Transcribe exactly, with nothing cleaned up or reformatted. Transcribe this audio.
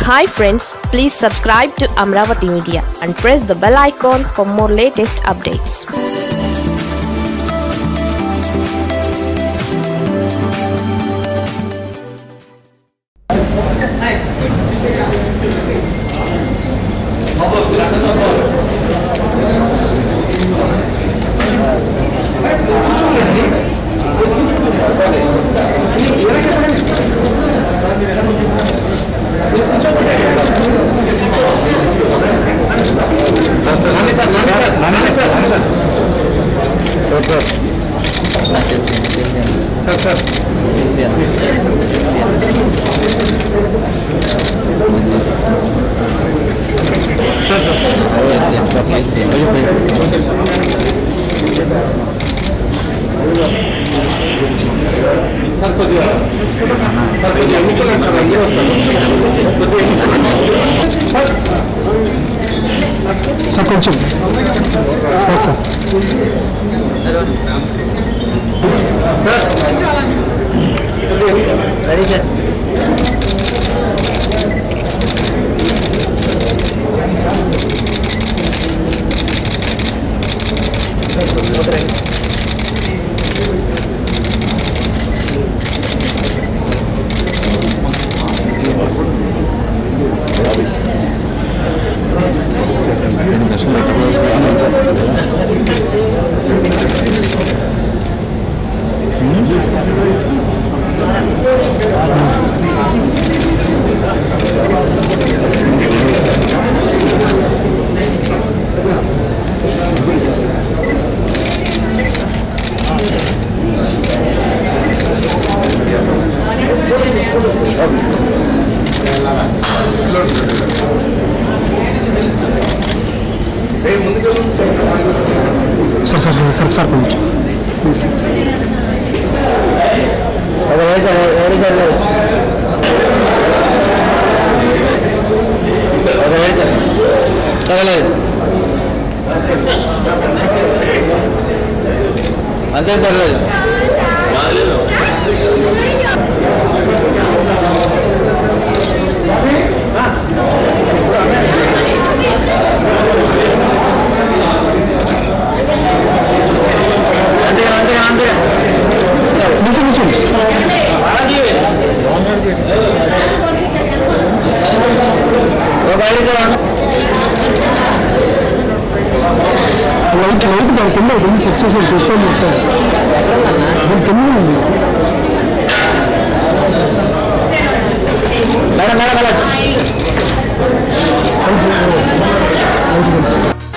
Hi friends, please subscribe to Amravati Media and press the bell icon for more latest updates. Sir, కొంచెం sir sir ready sir sir sir sir sir కొంచెం please అంతే తరలేదు light light దాని కింద ఒకటి set చేసి పెట్టుకొని మొత్తం దాని కింద ఉంది మేడం మేడం మేడం